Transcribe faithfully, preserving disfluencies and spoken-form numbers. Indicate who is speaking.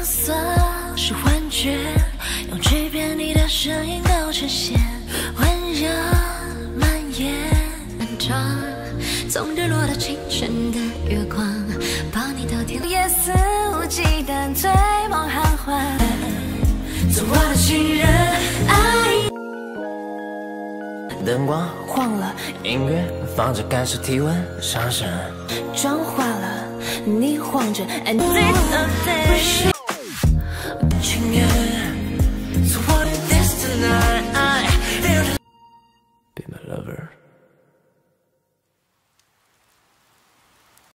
Speaker 1: 色是幻觉，用剧变你的声音都呈现，温热蔓延。长，从日落到清晨的月光，把你的天也肆无忌惮，醉梦酣欢，做我的情人。爱。
Speaker 2: 灯光晃了，音乐放着，感受体温上升。
Speaker 1: 妆化了，你晃着 ，and this a day。